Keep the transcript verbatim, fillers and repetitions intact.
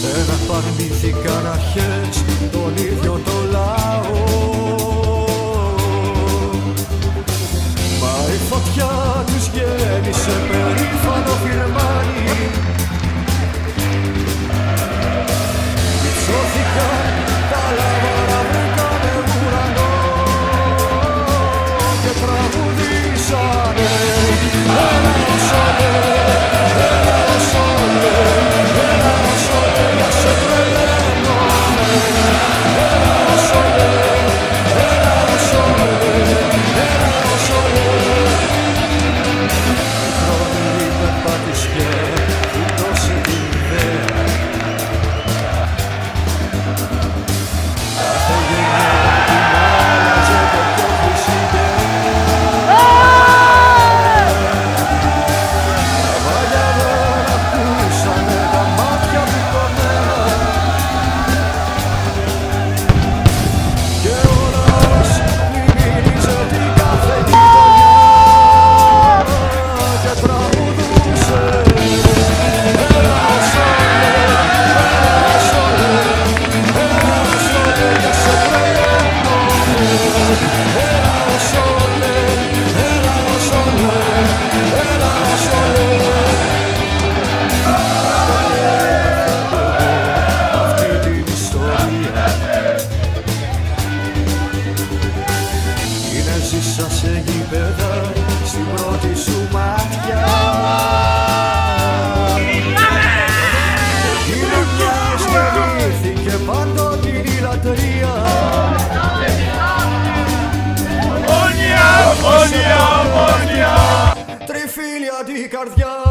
Παρνήθηκαν αρχές τον ίδιο το λαό. Μα η φωτιά τους γέννησε περήφανο φυρμάνι. Υψώθηκαν τα λαβάρα, βρήκανε ουρανό και τραγουδήσανε ένα σόλε, ένα σόλε, ένα σόλε για σε τρελαίνομαι. Ένα σόλε, ένα σόλε, ένα σόλε. Μικρότερη περπατησιά που δώσε την ιδέα. Κάθε γενιά την άλλαζε το πιο χρυσιδέα. Τα βάλια δεν ακούσανε τα μάτια του κομμένα. Και ο λαός μυρίζει την κάθε γειτονιά και τραγουδούσε ένα σόλε, ένα σόλε, ένα σόλε για σε τρελαίνομαι. Ένα σόλε, ένα σόλε, ένα σόλε. Αυτή την ιστορία είναι ζήσα σε γήπεδα στην πρώτη σου μάτια. Εκείνη μιας γεννήθηκε παντοτινή λατρεία. Ομόνια, ομόνια, ομόνια. Τριφύλια την καρδιά.